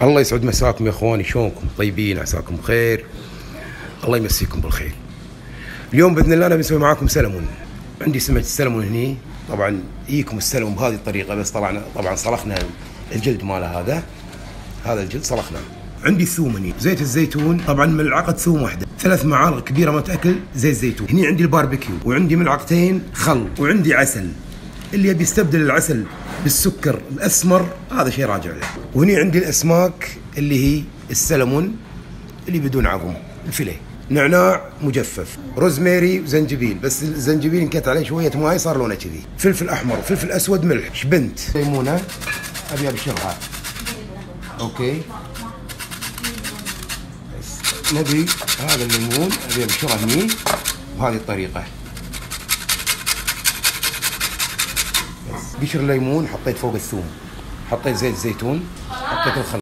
الله يسعد مساكم يا اخواني، شلونكم؟ طيبين؟ عساكم بخير، الله يمسيكم بالخير. اليوم باذن الله انا بنسوي معاكم سلمون. عندي سمكه السلمون هني، طبعا يجيكم السلمون بهذه الطريقه، بس طبعا صلخنا الجلد ماله، هذا الجلد صلخناه. عندي الثوم هني، زيت الزيتون طبعا ملعقه ثوم واحده، 3 معالق كبيره ما تاكل زيت زيتون. هني عندي الباربيكيو، وعندي ملعقتين خل، وعندي عسل. اللي يبي يستبدل العسل بالسكر الاسمر هذا شيء راجع له. وهني عندي الاسماك اللي هي السلمون اللي بدون عظم، الفيليه. نعناع مجفف، روزميري وزنجبيل، بس الزنجبيل انكت عليه شويه ماي صار لونه كذي، فلفل احمر، فلفل اسود، ملح، شبنت، ليمونه ابي ابشرها. اوكي، بس نبي هذا الليمون ابي ابشره هني بهذه الطريقه. قشر الليمون حطيت فوق الثوم، حطيت زيت زيتون، حطيت الخل.